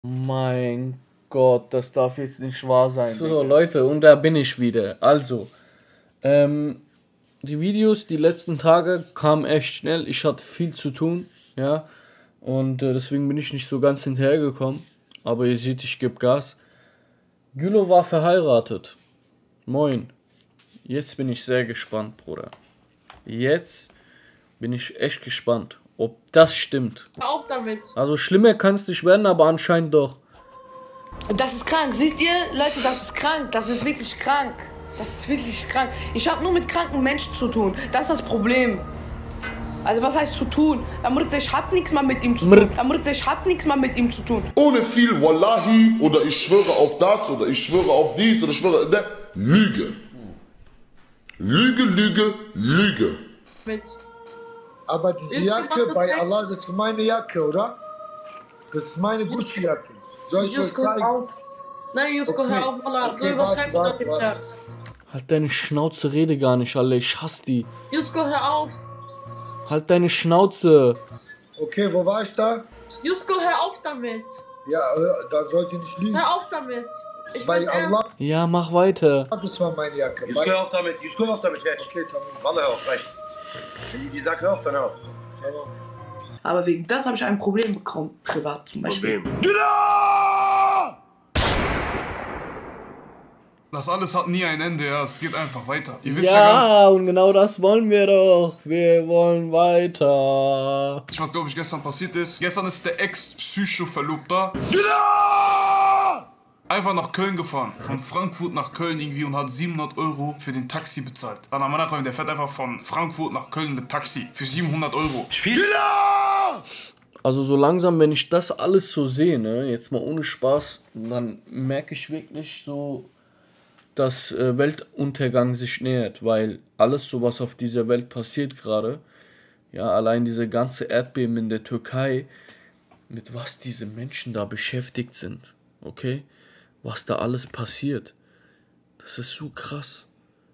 Mein Gott, das darf jetzt nicht wahr sein. So, Leute, und da bin ich wieder. Also, die Videos die letzten Tage kamen echt schnell. Ich hatte viel zu tun, ja. Und deswegen bin ich nicht so ganz hinterhergekommen. Aber ihr seht, ich gebe Gas. Gülo war verheiratet. Moin. Jetzt bin ich sehr gespannt, Bruder. Jetzt bin ich echt gespannt, ob das stimmt. Hör auf damit. Also schlimmer kann es nicht werden, aber anscheinend doch. Das ist krank. Seht ihr, Leute, das ist krank. Das ist wirklich krank. Das ist wirklich krank. Ich habe nur mit kranken Menschen zu tun. Das ist das Problem. Also was heißt zu tun? Ich hab nichts mehr mit ihm zu tun. Ich hab nichts mehr mit ihm zu tun. Ohne viel Wallahi oder ich schwöre auf das oder ich schwöre auf dies oder ich schwöre... Ne, Lüge. Lüge, Lüge, Lüge. Mit. Aber diese Jacke bei Allah, das ist meine Jacke, oder? Das ist meine Gucci-Jacke. Soll ich euch zeigen? Auf. Nein, Jusko, hör auf, Allah. So übertreibst du das nicht. Halt deine Schnauze, rede gar nicht, Alter. Ich hasse die. Jusko, hör auf. Halt deine Schnauze. Okay, wo war ich da? Jusko, hör auf damit. Ja, dann soll sie nicht lügen. Hör auf damit. Ich Bei bin's Allah, Ja, mach weiter. das war meine Jacke. Just hör auf damit, jetzt. Okay, tamam. Wallah, hör auf, reicht. Wenn die sagt, hör auf, dann hör auf. Tamam. Aber wegen das habe ich ein Problem bekommen, privat zum Beispiel. Das alles hat nie ein Ende, ja, es geht einfach weiter. Ihr wisst ja gar Ja, und genau das wollen wir doch. Wir wollen weiter. nicht, was glaube ich gestern passiert ist. Gestern ist der Ex-Psycho-Verlobter einfach nach Köln gefahren. Von Frankfurt nach Köln irgendwie und hat 700 € für den Taxi bezahlt. Der fährt einfach von Frankfurt nach Köln mit Taxi für 700 €. Also so langsam, wenn ich das alles so sehe, ne, jetzt mal ohne Spaß, dann merke ich wirklich so, dass Weltuntergang sich nähert, weil alles so, was auf dieser Welt passiert gerade, ja, allein diese ganze Erdbeben in der Türkei, mit was diese Menschen da beschäftigt sind, okay, was da alles passiert, das ist so krass.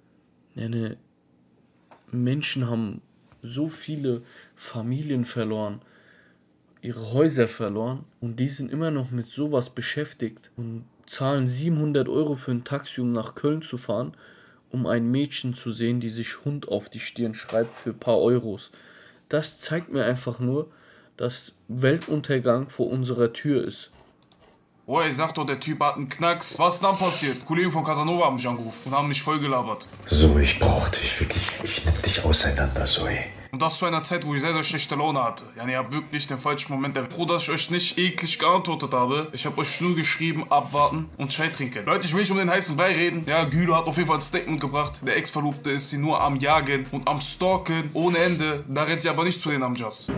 Menschen haben so viele Familien verloren, ihre Häuser verloren und die sind immer noch mit sowas beschäftigt und zahlen 700 € für ein Taxi, um nach Köln zu fahren, um ein Mädchen zu sehen, die sich Hund auf die Stirn schreibt für ein paar Euros. Das zeigt mir einfach nur, dass Weltuntergang vor unserer Tür ist. Oh, ich sag doch, der Typ hat einen Knacks. Was ist dann passiert? Kollegen von Casanova haben mich angerufen und haben mich voll gelabert. So, ich brauch dich wirklich. Ich nehm dich auseinander, Zoe. Und das zu einer Zeit, wo ich sehr, sehr schlechte Laune hatte. Ja, ihr habt wirklich den falschen Moment erwischt. Froh, dass ich euch nicht eklig geantwortet habe. Ich habe euch nur geschrieben, abwarten und Chai trinken. Leute, ich will nicht um den heißen Brei reden. Ja, Gülo hat auf jeden Fall ein Statement gebracht. Der Ex-Verlobte ist sie nur am Jagen und am Stalken ohne Ende. Da rennt sie aber nicht zu den Amjas.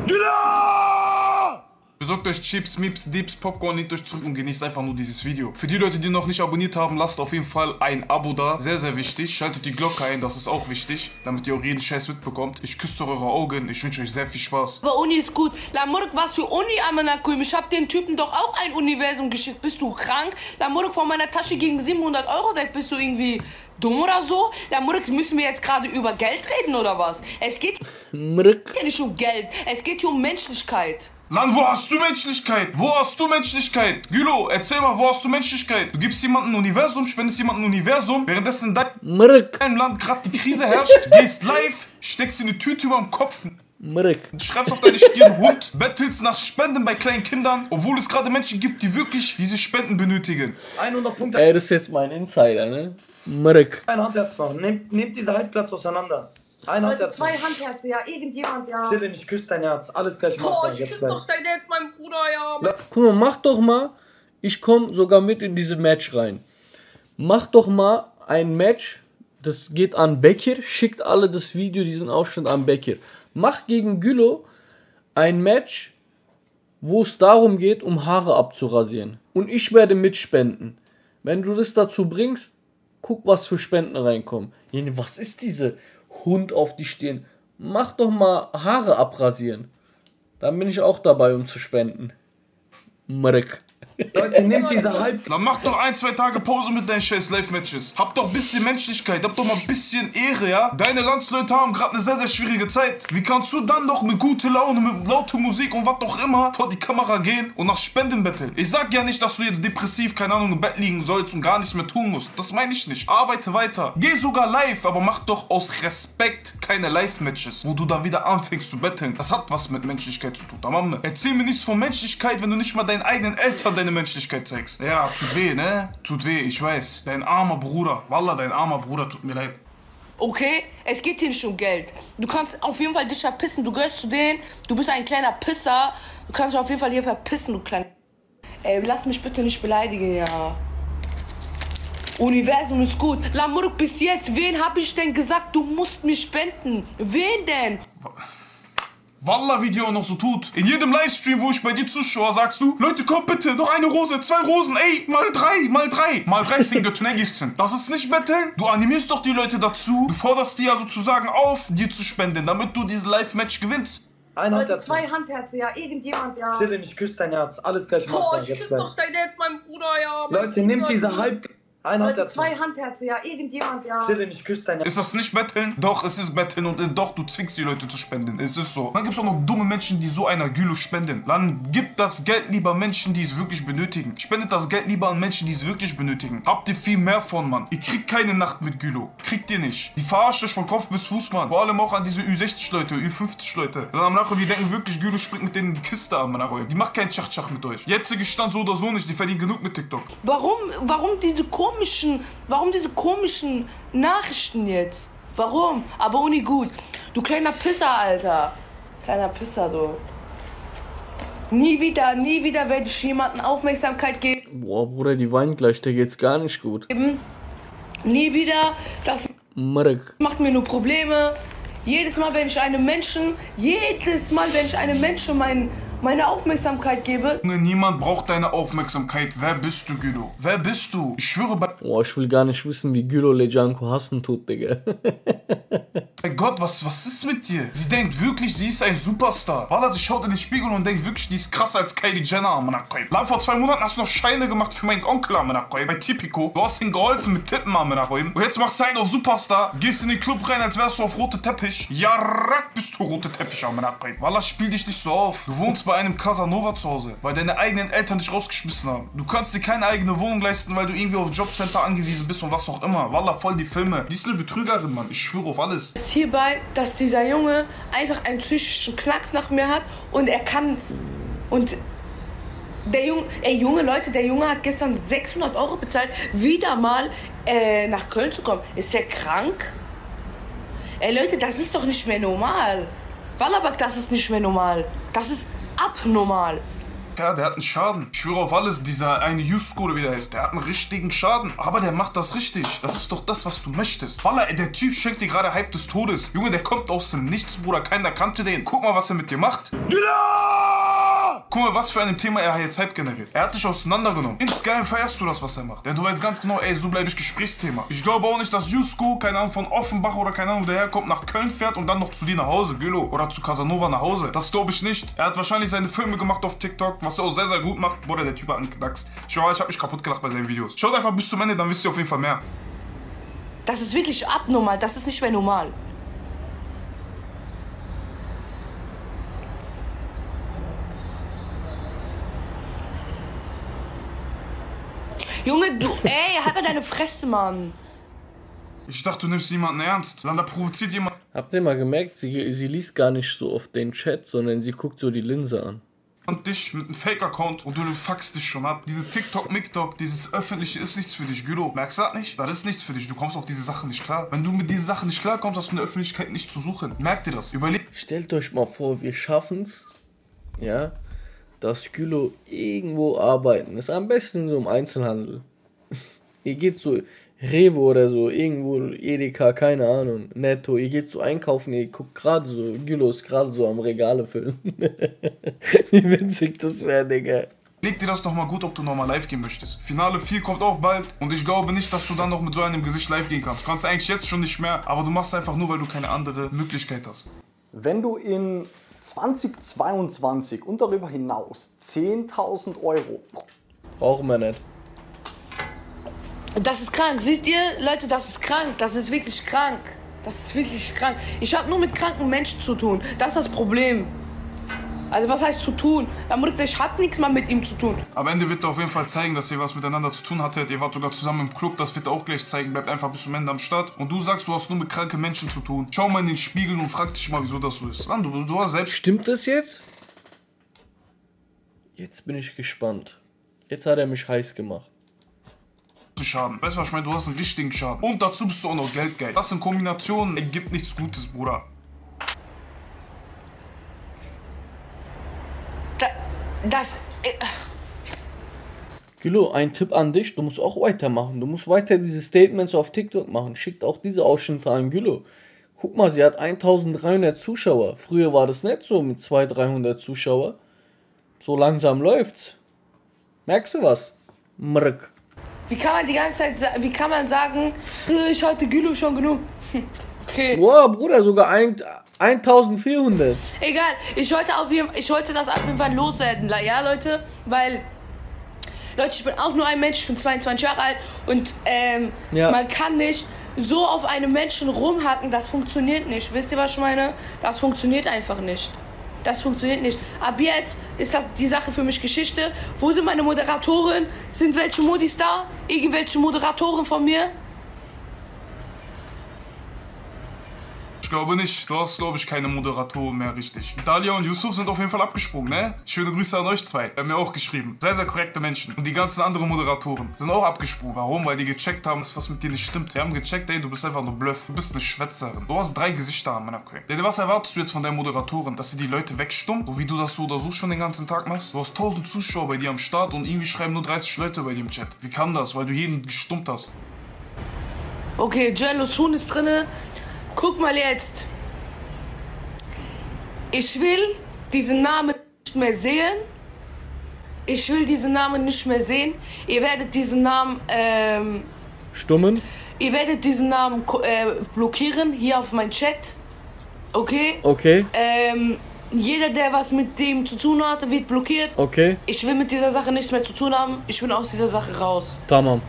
Besorgt euch Chips, Mips, Dips, Popcorn, lehnt euch zurück und genießt einfach nur dieses Video. Für die Leute, die noch nicht abonniert haben, lasst auf jeden Fall ein Abo da. Sehr, sehr wichtig. Schaltet die Glocke ein, das ist auch wichtig, damit ihr auch jeden Scheiß mitbekommt. Ich küsse eure Augen, ich wünsche euch sehr viel Spaß. Aber Uni ist gut. Lamurk, was für Uni, Amanakum? Ich hab den Typen doch auch ein Universum geschickt. Bist du krank? Lamurk, von meiner Tasche gegen 700 € weg. Bist du irgendwie dumm oder so? Lamurk, müssen wir jetzt gerade über Geld reden oder was? Es geht hier nicht um Geld. Es geht hier um Menschlichkeit. Lan, wo hast du Menschlichkeit? Wo hast du Menschlichkeit? Gülo, erzähl mal, wo hast du Menschlichkeit? Du gibst jemandem ein Universum, spendest jemandem ein Universum, währenddessen in deinem Land gerade die Krise herrscht, gehst live, steckst dir eine Tüte über den Kopf, schreibst auf deine Stirn Hund, bettelst nach Spenden bei kleinen Kindern, obwohl es gerade Menschen gibt, die wirklich diese Spenden benötigen. 100 Punkte. Ey, das ist jetzt mein Insider, ne? Mrk. Ein Handherz machen. Nehmt diese Halbplatz auseinander. Ein Handherz. Zwei Handherzen, ja. Irgendjemand, ja. Stille, ich küsse dein Herz. Alles gleich Boah, machbar. ich Jetzt küsse gleich. doch dein Herz, mein Bruder, ja. Guck mal, mach doch mal, ich komme sogar mit in diese Match rein. Mach doch mal ein Match, das geht an Bekir, schickt alle das Video, diesen Ausschnitt an Bekir. Mach gegen Gülo ein Match, wo es darum geht, um Haare abzurasieren. Und ich werde mitspenden. Wenn du das dazu bringst, guck, was für Spenden reinkommen. Was ist diese Hund auf die Stirn? Mach doch mal Haare abrasieren. Dann bin ich auch dabei, um zu spenden. Mrk. Leute, nehmt diese Halb... Dann mach doch 1, 2 Tage Pause mit deinen scheiß Live-Matches. Hab doch ein bisschen Menschlichkeit, hab doch mal ein bisschen Ehre, ja? Deine Landsleute haben gerade eine sehr, sehr schwierige Zeit. Wie kannst du dann doch mit guter Laune, mit lauter Musik und was auch immer vor die Kamera gehen und nach Spenden betteln? Ich sag ja nicht, dass du jetzt depressiv, keine Ahnung, im Bett liegen sollst und gar nichts mehr tun musst. Das meine ich nicht. Arbeite weiter. Geh sogar live, aber mach doch aus Respekt keine Live-Matches, wo du dann wieder anfängst zu betteln. Das hat was mit Menschlichkeit zu tun. Tamam. Erzähl mir nichts von Menschlichkeit, wenn du nicht mal deinen eigenen Eltern deine Menschlichkeit zeigst. Ja, tut weh, ne? Tut weh, ich weiß. Dein armer Bruder. Wallah, dein armer Bruder, tut mir leid. Okay, es geht hier nicht um Geld. Du kannst auf jeden Fall dich verpissen. Du gehörst zu denen. Du bist ein kleiner Pisser. Du kannst dich auf jeden Fall hier verpissen, du kleiner... Ey, lass mich bitte nicht beleidigen, ja. Universum ist gut. Lamurk, bis jetzt, wen hab ich denn gesagt, du musst mir spenden? Wen denn? Wallah, wie die auch noch so tut. In jedem Livestream, wo ich bei dir zuschaue, sagst du, Leute, kommt bitte, noch eine Rose, 2 Rosen, ey, mal 3. Mal 3 sind Göttunengiften. Das ist nicht betteln. Du animierst doch die Leute dazu. Du forderst die ja sozusagen auf, dir zu spenden, damit du dieses Live-Match gewinnst. Ein Handherz. 2 Handherze, ja, irgendjemand, ja. Stille, ich küsse dein Herz. Alles gleich Boah, machbar. ich küsse doch dein Herz, mein Bruder, ja. Leute, nehmt diese Halb... Ein Handherz. 2 Handherze, ja, irgendjemand, ja. Stille, ich küsse dein Herz. Ist das nicht betteln? Doch, es ist betteln und doch, du zwingst die Leute zu spenden. Es ist so. Dann gibt es auch noch dumme Menschen, die so einer Gülo spenden. Dann gibt das Geld lieber Menschen, die es wirklich benötigen. Spendet das Geld lieber an Menschen, die es wirklich benötigen. Habt ihr viel mehr von, Mann. Ihr kriegt keine Nacht mit Gülo. Kriegt ihr nicht. Die verarscht euch von Kopf bis Fuß, Mann. Vor allem auch an diese Ü60-Leute, Ü50-Leute. Dann am Nachhinein, die denken wirklich, Gülo springt mit denen in die Kiste an, Mann. Die macht keinen Schach-Schach mit euch. Jetzige Stand so oder so nicht. Die verdienen genug mit TikTok. Warum diese komischen Nachrichten jetzt? Warum? Aber Uni gut. Du kleiner Pisser, Alter. Kleiner Pisser, du. Nie wieder werde ich jemanden Aufmerksamkeit geben. Boah, Bruder, die weint gleich, der geht's gar nicht gut. Nie wieder. Das Marek. macht mir nur Probleme. Jedes Mal, wenn ich einem Menschen meine Aufmerksamkeit gebe. Niemand braucht deine Aufmerksamkeit. Wer bist du, Gülo? Wer bist du? Ich schwöre bei... Boah, ich will gar nicht wissen, wie Gülo Lejanko hassen tut, Digga. Mein Gott, was ist mit dir? Sie denkt wirklich, sie ist ein Superstar. Wallah, sie schaut in den Spiegel und denkt wirklich, die ist krasser als Kylie Jenner, Manakoi. Vor 2 Monaten hast du noch Scheine gemacht für meinen Onkel, Manakoi. Bei Tipico. Du hast ihm geholfen mit Tippen, Manakoi. Und jetzt machst du einen auf Superstar. Gehst in den Club rein, als wärst du auf rote Teppich. Jarak bist du rote Teppich, Manakoi. Wallah, spiel dich nicht so auf. Du wohnst bei einem Casanova zu Hause, weil deine eigenen Eltern dich rausgeschmissen haben. Du kannst dir keine eigene Wohnung leisten, weil du irgendwie auf Jobcenter angewiesen bist und was auch immer. Wallah, voll die Filme. Die ist eine Betrügerin, Mann. Ich schwöre auf alles. Hierbei, dass dieser Junge einfach einen psychischen Knacks nach mir hat und er kann... Und der Junge hat gestern 600 € bezahlt, wieder mal nach Köln zu kommen. Ist der krank? Ey Leute, das ist doch nicht mehr normal. Wallabak, das ist nicht mehr normal. Das ist abnormal. Ja, der hat einen Schaden. Ich schwöre auf alles, dieser eine Jusko oder wie der heißt, der hat einen richtigen Schaden. Aber der macht das richtig. Das ist doch das, was du möchtest. Wallah, ey, der Typ schenkt dir gerade Hype des Todes. Junge, der kommt aus dem Nichts, Bruder. Keiner kannte den. Guck mal, was er mit dir macht. Guck mal, was für ein Thema er jetzt Hype generiert. Er hat dich auseinandergenommen. Insgeheim feierst du das, was er macht. Denn du weißt ganz genau, ey, so bleibe ich Gesprächsthema. Ich glaube auch nicht, dass Jusko, keine Ahnung, von Offenbach oder keine Ahnung, wo der herkommt, nach Köln fährt und dann noch zu dir nach Hause, Gülo. Oder zu Casanova nach Hause. Das glaube ich nicht. Er hat wahrscheinlich seine Filme gemacht auf TikTok, was er auch sehr, sehr gut macht. Bruder, der Typ hat einen Knacks. Ich hab mich kaputt gelacht bei seinen Videos. Schaut einfach bis zum Ende, dann wisst ihr auf jeden Fall mehr. Das ist wirklich abnormal. Das ist nicht mehr normal. Junge, halt mal deine Fresse, Mann. Ich dachte, du nimmst jemanden ernst. Dann da provoziert jemand. Habt ihr mal gemerkt, sie liest gar nicht so oft den Chat, sondern sie guckt so die Linse an. Und dich mit einem Fake-Account und du fuckst dich schon ab. Diese TikTok, dieses Öffentliche ist nichts für dich, Gülo. Merkst du das nicht? Das ist nichts für dich. Du kommst auf diese Sachen nicht klar. Wenn du mit diesen Sachen nicht klarkommst, hast du in der Öffentlichkeit nicht zu suchen. Merkt ihr das? Stellt euch mal vor, wir schaffen's, ja, dass Gülo irgendwo arbeiten ist. Am besten so im Einzelhandel. Ihr geht so Revo oder so, irgendwo Edeka, keine Ahnung, Netto. Ihr geht so einkaufen, ihr guckt gerade so, Gülo ist gerade so am Regale füllen. Wie witzig das wäre, Digga. Leg dir das doch mal gut, ob du nochmal live gehen möchtest. Finale 4 kommt auch bald und ich glaube nicht, dass du dann noch mit so einem Gesicht live gehen kannst. Du kannst eigentlich jetzt schon nicht mehr, aber du machst einfach nur, weil du keine andere Möglichkeit hast. Wenn du in 2022 und darüber hinaus 10.000 € Brauchen wir nicht. Das ist krank. Seht ihr, Leute, das ist krank. Das ist wirklich krank. Das ist wirklich krank. Ich habe nur mit kranken Menschen zu tun. Das ist das Problem. Also was heißt zu tun? Ich hab nichts mehr mit ihm zu tun. Am Ende wird er auf jeden Fall zeigen, dass ihr was miteinander zu tun hattet. Ihr wart sogar zusammen im Club, das wird er auch gleich zeigen. Bleibt einfach bis zum Ende am Start. Und du sagst, du hast nur mit kranken Menschen zu tun. Schau mal in den Spiegel und frag dich mal, wieso das so ist. Mann, du hast selbst... Stimmt das jetzt? Jetzt bin ich gespannt. Jetzt hat er mich heiß gemacht. Schaden. Weißt du, was ich meine? Du hast einen richtigen Schaden. Und dazu bist du auch noch geldgeil. Das in Kombination ergibt nichts Gutes, Bruder. Gülo, ein Tipp an dich, du musst auch weitermachen. Du musst weiter diese Statements auf TikTok machen. Schickt auch diese Ausschnitte an Gülo. Guck mal, sie hat 1300 Zuschauer. Früher war das nicht so mit 200-300 Zuschauer. So langsam läuft's. Merkst du was? Mrk. Wie kann man die ganze Zeit, wie kann man sagen, ich halte Gülo schon genug? Okay. Wow, Bruder, sogar 1400. Egal, ich wollte das auf jeden Fall loswerden, ja Leute, weil, Leute, ich bin auch nur ein Mensch, ich bin 22 Jahre alt und man kann nicht so auf einem Menschen rumhacken, das funktioniert nicht. Wisst ihr, was ich meine? Das funktioniert einfach nicht. Das funktioniert nicht. Ab jetzt ist das die Sache für mich Geschichte. Wo sind meine Moderatoren? Sind welche Modis da? Irgendwelche Moderatoren von mir? Ich glaube nicht. Du hast, glaube ich, keine Moderatoren mehr, richtig. Dalia und Yusuf sind auf jeden Fall abgesprungen, ne? Schöne Grüße an euch zwei. Haben mir auch geschrieben. Sehr, sehr korrekte Menschen. Und die ganzen anderen Moderatoren sind auch abgesprungen. Warum? Weil die gecheckt haben, dass was mit dir nicht stimmt. Die haben gecheckt, ey, du bist einfach nur Bluff. Du bist eine Schwätzerin. Du hast 3 Gesichter an meiner Queen. Denn was erwartest du jetzt von deinen Moderatoren? Dass sie die Leute wegstummen? So wie du das so oder so schon den ganzen Tag machst? Du hast 1000 Zuschauer bei dir am Start und irgendwie schreiben nur 30 Leute bei dir im Chat. Wie kann das? Weil du jeden gestummt hast. Okay, Jello Soon ist drinne. Guck mal jetzt. Ich will diesen Namen nicht mehr sehen. Ich will diesen Namen nicht mehr sehen. Ihr werdet diesen Namen Stummen? Ihr werdet diesen Namen blockieren hier auf meinem Chat. Okay? Okay. Jeder, der was mit dem zu tun hatte, wird blockiert. Okay. Ich will mit dieser Sache nichts mehr zu tun haben. Ich bin aus dieser Sache raus. Tamam.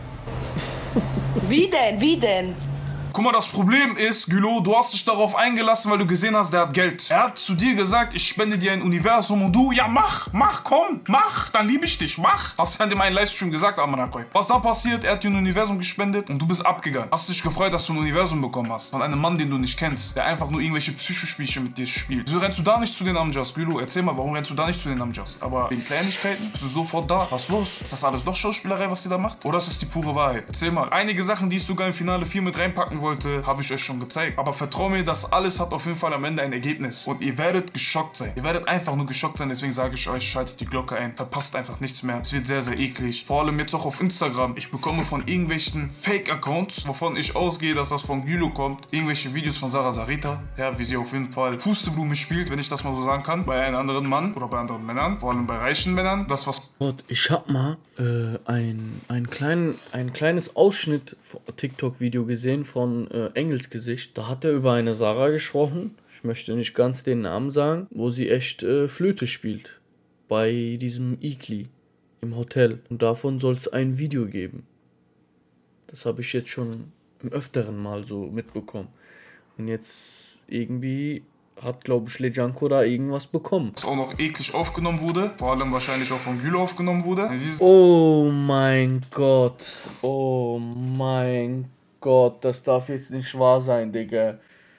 Wie denn? Wie denn? Guck mal, das Problem ist, Gülo, du hast dich darauf eingelassen, weil du gesehen hast, der hat Geld. Er hat zu dir gesagt, ich spende dir ein Universum und du, ja mach, komm, mach, dann liebe ich dich, mach. Hast du in dem einen Livestream gesagt, Amanakoy. Was dann passiert, er hat dir ein Universum gespendet und du bist abgegangen. Hast dich gefreut, dass du ein Universum bekommen hast. Von einem Mann, den du nicht kennst, der einfach nur irgendwelche Psychospielchen mit dir spielt. Wieso rennst du da nicht zu den Amjas, Gülo? Erzähl mal, warum rennst du da nicht zu den Amjas? Aber wegen Kleinigkeiten bist du sofort da. Was los? Ist das alles doch Schauspielerei, was sie da macht? Oder ist es die pure Wahrheit? Erzähl mal. Einige Sachen, die ich sogar im Finale 4 mit reinpacken wollte, habe ich euch schon gezeigt. Aber vertrau mir, das alles hat auf jeden Fall am Ende ein Ergebnis. Und ihr werdet geschockt sein. Ihr werdet einfach nur geschockt sein. Deswegen sage ich euch, schaltet die Glocke ein. Verpasst einfach nichts mehr. Es wird sehr, sehr eklig. Vor allem jetzt auch auf Instagram. Ich bekomme von irgendwelchen Fake-Accounts, wovon ich ausgehe, dass das von Gülo kommt, irgendwelche Videos von Sarah Sarita. Ja, wie sie auf jeden Fall Pusteblume spielt, wenn ich das mal so sagen kann. Bei einem anderen Mann oder bei anderen Männern. Vor allem bei reichen Männern. Das, was... Ich hab mal ein kleines Ausschnitt TikTok-Video gesehen von Engelsgesicht. Da hat er über eine Sarah gesprochen. Ich möchte nicht ganz den Namen sagen, wo sie echt Flöte spielt. Bei diesem Ikli im Hotel. Und davon soll es ein Video geben. Das habe ich jetzt schon im öfteren Mal so mitbekommen. Und jetzt irgendwie hat, glaube ich, Lejanko da irgendwas bekommen. Was auch noch eklig aufgenommen wurde. Vor allem wahrscheinlich auch von Gülo aufgenommen wurde. Oh mein Gott. Oh mein Gott. Das darf jetzt nicht wahr sein, Digga.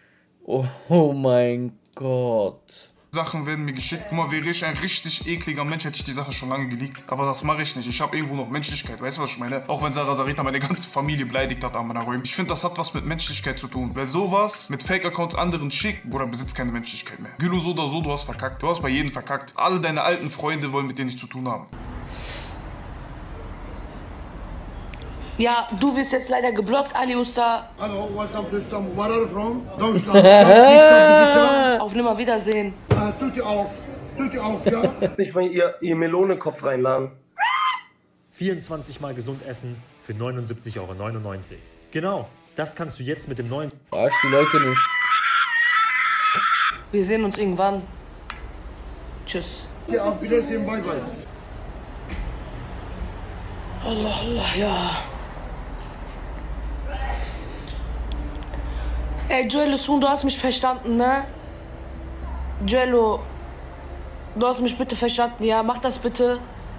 Oh mein Gott. Sachen werden mir geschickt. Guck mal, wäre ich ein richtig ekliger Mensch, hätte ich die Sache schon lange geleakt. Aber das mache ich nicht. Ich habe irgendwo noch Menschlichkeit. Weißt du, was ich meine? Auch wenn Sarah Sarita meine ganze Familie beleidigt hat, ich finde, das hat was mit Menschlichkeit zu tun. Weil sowas mit Fake-Accounts anderen schickt, oder besitzt keine Menschlichkeit mehr. Gülo, so oder so, du hast verkackt. Du hast bei jedem verkackt. Alle deine alten Freunde wollen mit denen nichts zu tun haben. Ja, du wirst jetzt leider geblockt, Ali Usta. Hallo, welcome to Istanbul. Where are you from? Deutschland. Auf Nimmerwiedersehen. Tut ihr auf, ja? Nicht mal ihr Melonenkopf reinladen. 24 Mal gesund essen für 79,99 €. Genau, das kannst du jetzt mit dem neuen... Verarsch die Leute nicht. Wir sehen uns irgendwann. Tschüss. Auf Wiedersehen, bye bye. Allah, Allah, ja. Ey, Joel Sun, du hast mich verstanden, ne? Joelo, du hast mich bitte verstanden, ja? Mach das bitte.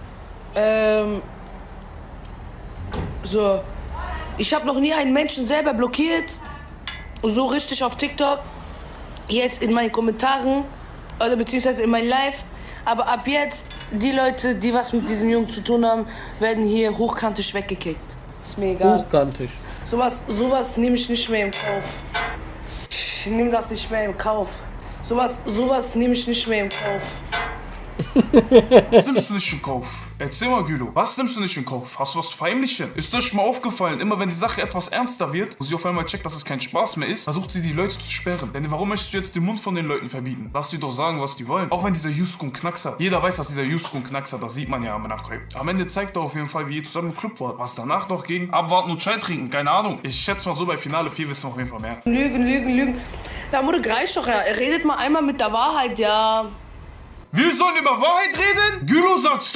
So. Ich habe noch nie einen Menschen selber blockiert. So richtig auf TikTok. Jetzt in meinen Kommentaren. Oder beziehungsweise in meinem Live. Aber ab jetzt, die Leute, die was mit diesem Jungen zu tun haben, werden hier hochkantig weggekickt. Ist mir egal. Hochkantig. Sowas nehme ich nicht mehr im Kauf. Ich nehme das nicht mehr im Kauf. Sowas nehme ich nicht mehr im Kauf. Was nimmst du nicht in Kauf? Erzähl mal, Gülo. Was nimmst du nicht in Kauf? Hast du was Verheimlichen? Ist euch mal aufgefallen, immer wenn die Sache etwas ernster wird und sie auf einmal checkt, dass es kein Spaß mehr ist, versucht sie die Leute zu sperren. Denn warum möchtest du jetzt den Mund von den Leuten verbieten? Lass sie doch sagen, was die wollen. Auch wenn dieser Juskun Knackser, jeder weiß, dass dieser Juskun Knackser, das sieht man ja am Nachhinein. Am Ende zeigt er auf jeden Fall, wie ihr zusammen im Club wart. Was danach noch ging? Abwarten und Chai trinken, keine Ahnung. Ich schätze mal so, bei Finale 4 wissen wir auf jeden Fall mehr. Lügen. Da Mutter reicht doch, ja. Er redet mal einmal mit der Wahrheit, ja. Wir sollen über Wahrheit reden? Gülo, sagst du?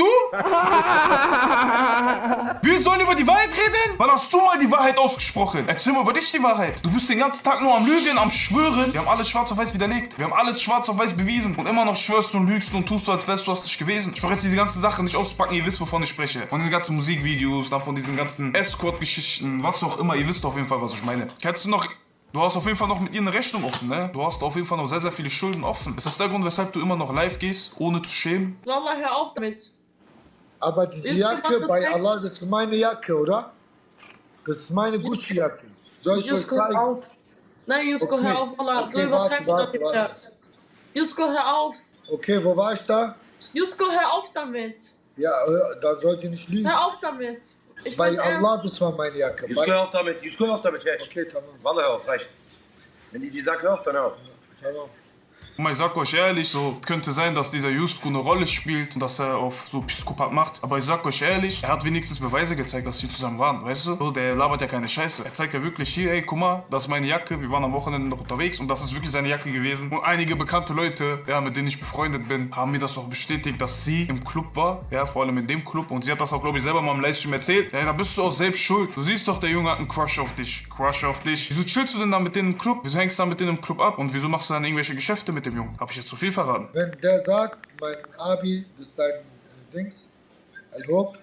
Wir sollen über die Wahrheit reden? Wann hast du mal die Wahrheit ausgesprochen? Erzähl mal über dich die Wahrheit. Du bist den ganzen Tag nur am Lügen, am Schwören. Wir haben alles schwarz auf weiß widerlegt. Wir haben alles schwarz auf weiß bewiesen. Und immer noch schwörst du und lügst und tust du, als wärst du das nicht gewesen. Ich brauche jetzt diese ganzen Sachen nicht auszupacken. Ihr wisst, wovon ich spreche. Von den ganzen Musikvideos, dann von diesen ganzen Escort-Geschichten, was auch immer. Ihr wisst auf jeden Fall, was ich meine. Kennst du noch... Du hast auf jeden Fall noch mit ihr eine Rechnung offen, ne? Du hast auf jeden Fall noch sehr, sehr viele Schulden offen. Ist das der Grund, weshalb du immer noch live gehst, ohne zu schämen? Wallah, hör auf damit. Aber die Jacke, bei Allah, das ist meine Jacke, oder? Das ist meine Gucci-Jacke. Soll ich euch zeigen? Nein, Jusko, hör auf, Wallah. Okay, du übertreibst das wieder. Jusko, hör auf. Okay, wo war ich da? Jusko, hör auf damit. Ja, dann soll sie nicht lügen. Hör auf damit. Bei Allah, das war meine Jacke. Jusko, hör auf damit, jetzt. Okay, tamam. Wallah, hör auf, reicht. Wenn die sagt, hör auf, dann hör auf. Tamam. Guck mal, ich sag euch ehrlich, so könnte sein, dass dieser Jusko eine Rolle spielt und dass er auf so Psychopath macht. Aber ich sag euch ehrlich, er hat wenigstens Beweise gezeigt, dass sie zusammen waren, weißt du? So, der labert ja keine Scheiße. Er zeigt ja wirklich hier, ey, guck mal, das ist meine Jacke, wir waren am Wochenende noch unterwegs und das ist wirklich seine Jacke gewesen. Und einige bekannte Leute, ja, mit denen ich befreundet bin, haben mir das auch bestätigt, dass sie im Club war, ja, vor allem in dem Club. Und sie hat das auch, glaube ich, selber mal im Livestream erzählt. Ja, da bist du auch selbst schuld. Du siehst doch, der Junge hat einen Crush auf dich. Wieso chillst du denn da mit denen im Club? Wieso hängst du da mit denen im Club ab? Und wieso machst du dann irgendwelche Geschäfte mit dem Jungen? Hab ich jetzt zu viel verraten? Wenn der sagt, mein Abi, das ist dein Dings, I hope.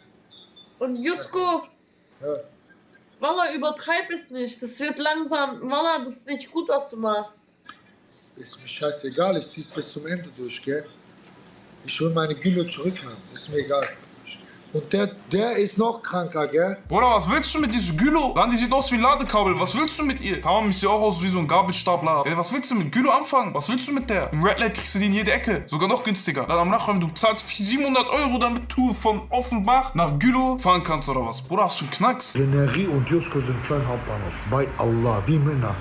Und Jusko, Ja. Wallah, übertreib es nicht. Das wird langsam. Wallah, das ist nicht gut, was du machst. Ist mir scheißegal, ich zieh's bis zum Ende durch, gell? Ich will meine Gülle zurückhaben, ist mir egal. Und der ist noch kranker, gell? Bruder, was willst du mit diesem Gülo? Dann, die sieht aus wie ein Ladekabel. Was willst du mit ihr? Tamam, sieht auch aus wie so ein Gabelstapler. Ey, was willst du mit Gülo anfangen? Was willst du mit der? Im Red Light kriegst du die in jede Ecke. Sogar noch günstiger. Dann am Nachhinein, du zahlst 700 €, damit du von Offenbach nach Gülo fahren kannst oder was? Bruder, hast du einen Knacks? Renerie und Jusko sind schon Hauptbahnhof. Bei Allah, wie Männer.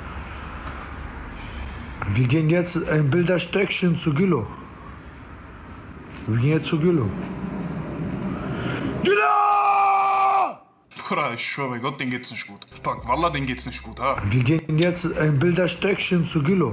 Wir gehen jetzt ein Bilderstöckchen zu Gülo. Wir gehen jetzt zu Gülo. Bruder, ich schwöre bei Gott, denen geht's nicht gut. Fuck, Wallah, denen geht's nicht gut, ha? Wir gehen jetzt ein Bilderstöckchen zu Gülo.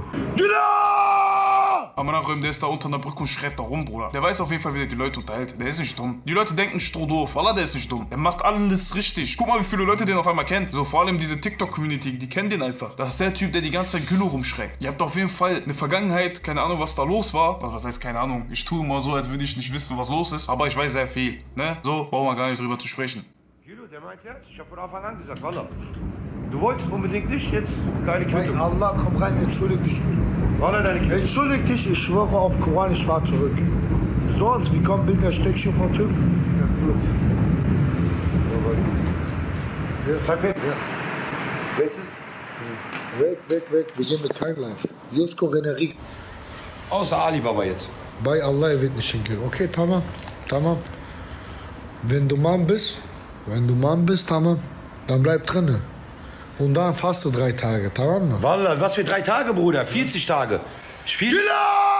Aber nachher, der ist da unter der Brücke und schreit da rum, Bruder. Der weiß auf jeden Fall, wie der die Leute unterhält. Der ist nicht dumm. Die Leute denken strohdoof. Wallah, der ist nicht dumm. Der macht alles richtig. Guck mal, wie viele Leute den auf einmal kennen. So, vor allem diese TikTok-Community, die kennen den einfach. Das ist der Typ, der die ganze Zeit Gülo rumschreckt. Ihr habt auf jeden Fall eine Vergangenheit, keine Ahnung, was da los war. Also, was heißt keine Ahnung? Ich tue mal so, als würde ich nicht wissen, was los ist. Aber ich weiß sehr viel, ne? So, brauchen wir gar nicht drüber zu sprechen. Gülo, der meint ernst. Ich hab von Anfang an gesagt, Wallah. Du wolltest unbedingt nicht, jetzt keine Bei Quittung. Allah, komm rein, entschuldig dich. Wallah, deine Quittung. Entschuldig dich, ich schwöre auf Koran, ich fahr zurück. Sonst, wie kommt Bilderstöckchen von TÜV? Ganz gut. Sag weg. Ja. Wer ist es? Weg, wir gehen mit kein Live. Jusko Renerie. Außer Alibaba jetzt. Bei Allah, er wird nicht hingehen. Okay, tamam. Wenn du Mann bist, tamam, dann bleib drinne. Und dann faste 3 Tage, tamam? Wallah, was für 3 Tage, Bruder? 40 Tage. Gülo!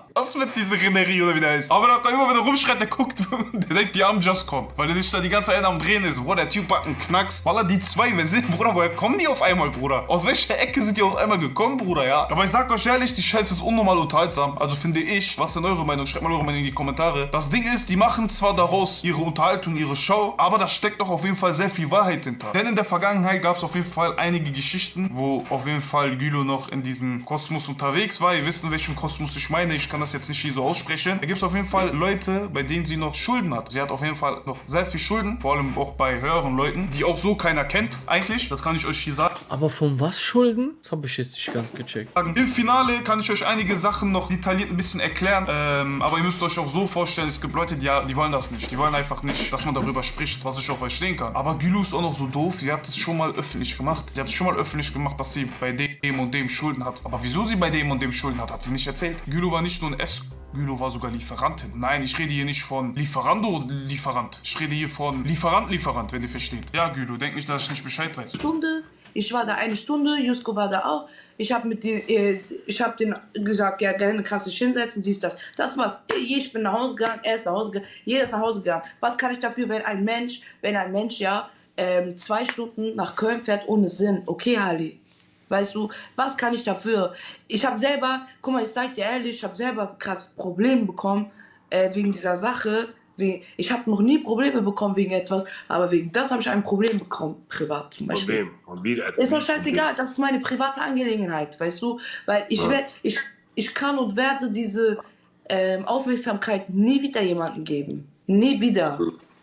Was mit dieser Renerie oder wie der heißt? Aber immer wenn er rumschreit, der guckt, der denkt, die haben Just kommen. Weil der sich da die ganze Zeit am Drehen ist. Boah, der Typ packt einen Knacks. Wallah, die zwei, wer sind, Bruder, woher kommen die auf einmal, Bruder? Aus welcher Ecke sind die auf einmal gekommen, Bruder, ja? Aber ich sag euch ehrlich, die Scheiße ist unnormal unterhaltsam. Also finde ich, was ist denn eure Meinung? Schreibt mal eure Meinung in die Kommentare. Das Ding ist, die machen zwar daraus ihre Unterhaltung, ihre Show, aber da steckt doch auf jeden Fall sehr viel Wahrheit hinter. Denn in der Vergangenheit gab es auf jeden Fall einige Geschichten, wo auf jeden Fall Gülo noch in diesem Kosmos unterwegs war. Ihr wisst, in welchem Kosmos ich meine. Ich kann das jetzt nicht hier so aussprechen. Da gibt es auf jeden Fall Leute, bei denen sie noch Schulden hat. Sie hat auf jeden Fall noch sehr viel Schulden, vor allem auch bei höheren Leuten, die auch so keiner kennt eigentlich. Das kann ich euch hier sagen. Aber von was Schulden? Das habe ich jetzt nicht ganz gecheckt. Im Finale kann ich euch einige Sachen noch detailliert ein bisschen erklären. Aber ihr müsst euch auch so vorstellen, es gibt Leute, die wollen das nicht. Die wollen einfach nicht, dass man darüber spricht, was ich auch verstehen kann. Aber Gülo ist auch noch so doof. Sie hat es schon mal öffentlich gemacht. Sie hat es schon mal öffentlich gemacht, dass sie bei dem und dem Schulden hat. Aber wieso sie bei dem und dem Schulden hat, hat sie nicht erzählt. Gülo war nicht nur ein Gülo war sogar Lieferantin. Nein, ich rede hier nicht von Lieferando oder Lieferant. Ich rede hier von Lieferant, wenn ihr versteht. Ja, Gülo, denk nicht, dass ich nicht Bescheid weiß. Ich war da 1 Stunde, Jusko war da auch. Ich habe denen gesagt, ja, dann kannst du dich hinsetzen, siehst das. Das war's. Ich bin nach Hause gegangen, er ist nach Hause gegangen, jeder ist nach Hause gegangen. Was kann ich dafür, wenn ein Mensch ja 2 Stunden nach Köln fährt ohne Sinn? Okay, Ali. Weißt du, was kann ich dafür? Ich habe selber, guck mal, ich sag dir ehrlich, ich habe selber gerade Probleme bekommen wegen dieser Sache. Ich habe noch nie Probleme bekommen wegen etwas, aber wegen das habe ich ein Problem bekommen, privat zum Beispiel. Ist doch scheißegal, das ist meine private Angelegenheit, weißt du? Weil ich kann und werde diese Aufmerksamkeit nie wieder jemandem geben. Nie wieder.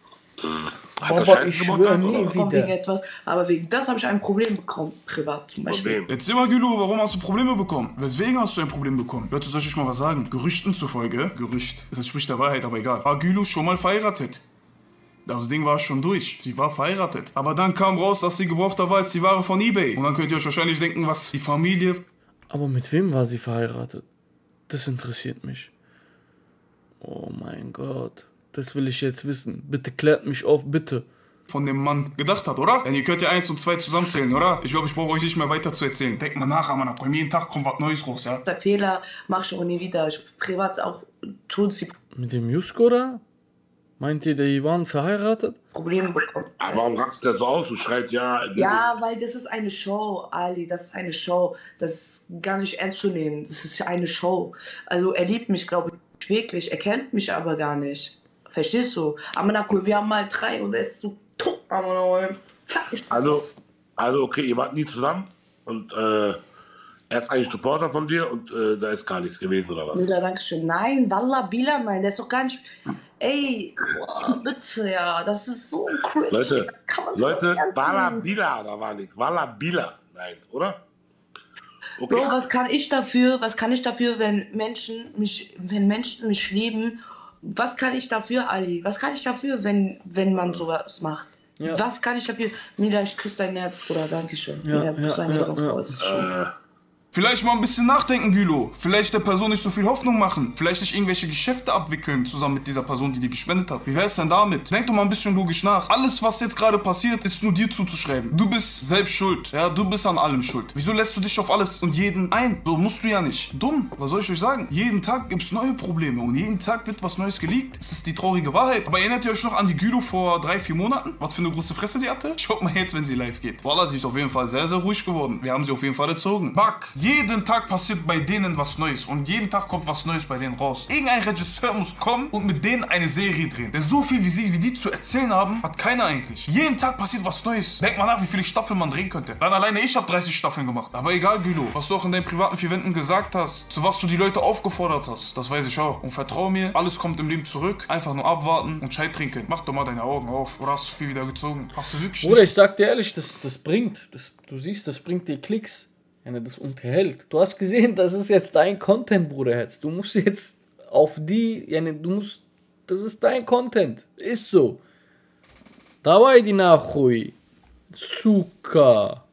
Aber ich schwöre nie wieder. Wegen etwas, aber wegen das habe ich ein Problem bekommen, privat zum Beispiel. Erzähl mal, Gülo, warum hast du Probleme bekommen? Weswegen hast du ein Problem bekommen? Leute, soll ich mal was sagen? Gerüchten zufolge, Gerücht, es entspricht der Wahrheit, aber egal, war Gülo schon mal verheiratet. Das Ding war schon durch. Sie war verheiratet. Aber dann kam raus, dass sie gebrauchter war als die Ware von eBay. Und dann könnt ihr euch wahrscheinlich denken, was die Familie... Aber mit wem war sie verheiratet? Das interessiert mich. Oh mein Gott. Das will ich jetzt wissen. Bitte klärt mich auf, bitte. Von dem Mann gedacht hat, oder? Denn ihr könnt ja 1 und 2 zusammenzählen, oder? Ich glaube, ich brauche euch nicht mehr weiter zu erzählen. Denkt mal nach, Mann. Jeden Tag kommt was Neues raus, ja? Der Fehler mache ich auch nie wieder. Privat auch tun sie... Mit dem Jusko da? Meint ihr, die waren verheiratet? Probleme bekommen. Aber warum rastest du das so aus und schreit ja... Ja, weil das ist eine Show, Ali. Das ist eine Show. Das ist gar nicht ernst zu nehmen. Das ist eine Show. Also er liebt mich, glaube ich, wirklich. Er kennt mich aber gar nicht. Verstehst du? Aber cool, wir haben mal 3 und er ist so tot. Also, okay, ihr wart nie zusammen und er ist eigentlich Supporter von dir und da ist gar nichts gewesen, oder was? Ja, danke schön. Nein, Wallah Bila, nein, der ist doch gar nicht... Ey, boah, bitte, ja, das ist so crazy. Leute, Wallah Bila, da war nichts. Wallah Bila, nein, oder? Okay. Bro, was kann ich dafür, wenn Menschen mich lieben? Was kann ich dafür, Ali? Was kann ich dafür, wenn man sowas macht? Ja. Was kann ich dafür? Mila, ich küsse dein Herz, Bruder, danke schön. Vielleicht mal ein bisschen nachdenken, Gülo. Vielleicht der Person nicht so viel Hoffnung machen. Vielleicht nicht irgendwelche Geschäfte abwickeln, zusammen mit dieser Person, die dir gespendet hat. Wie wär's denn damit? Denk doch mal ein bisschen logisch nach. Alles, was jetzt gerade passiert, ist nur dir zuzuschreiben. Du bist selbst schuld. Ja, du bist an allem schuld. Wieso lässt du dich auf alles und jeden ein? So musst du ja nicht. Dumm. Was soll ich euch sagen? Jeden Tag gibt's neue Probleme und jeden Tag wird was Neues geleakt. Das ist die traurige Wahrheit. Aber erinnert ihr euch noch an die Gülo vor 3-4 Monaten? Was für eine große Fresse die hatte? Schaut mal jetzt, wenn sie live geht. Wallah, sie ist auf jeden Fall sehr, sehr ruhig geworden. Wir haben sie auf jeden Fall erzogen. Back. Jeden Tag passiert bei denen was Neues und jeden Tag kommt was Neues bei denen raus. Irgendein Regisseur muss kommen und mit denen eine Serie drehen. Denn so viel wie die zu erzählen haben, hat keiner eigentlich. Jeden Tag passiert was Neues. Denk mal nach, wie viele Staffeln man drehen könnte. Dann alleine ich habe 30 Staffeln gemacht. Aber egal, Gülo, was du auch in deinen privaten 4 Wänden gesagt hast, zu was du die Leute aufgefordert hast, das weiß ich auch. Und vertrau mir, alles kommt im Leben zurück. Einfach nur abwarten und Chai trinken. Mach doch mal deine Augen auf. Oder hast du viel wieder gezogen? Hast du wirklich... Bruder, ich sag dir ehrlich, das bringt. Du siehst, das bringt dir Klicks. Das unterhält. Du hast gesehen, das ist jetzt dein Content, Bruder. Du musst jetzt auf die, das ist dein Content. Ist so. Давай иди нахуй, сука.